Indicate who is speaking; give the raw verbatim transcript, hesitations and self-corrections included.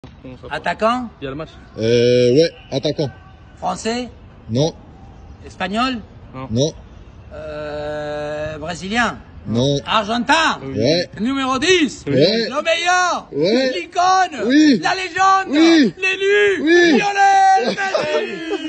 Speaker 1: Attaquant?
Speaker 2: Il y a le match.
Speaker 3: Euh, ouais, attaquant.
Speaker 1: Français?
Speaker 3: Non.
Speaker 1: Espagnol?
Speaker 2: Non.
Speaker 3: Non.
Speaker 1: Euh, brésilien?
Speaker 3: Non.
Speaker 1: Argentin?
Speaker 3: Ouais.
Speaker 1: Numéro dix?
Speaker 3: Ouais.
Speaker 1: Le meilleur?
Speaker 3: Ouais.
Speaker 1: L'icône?
Speaker 3: Oui.
Speaker 1: La légende?
Speaker 3: Oui.
Speaker 1: L'élu?
Speaker 3: Oui.
Speaker 1: Lionel Messi!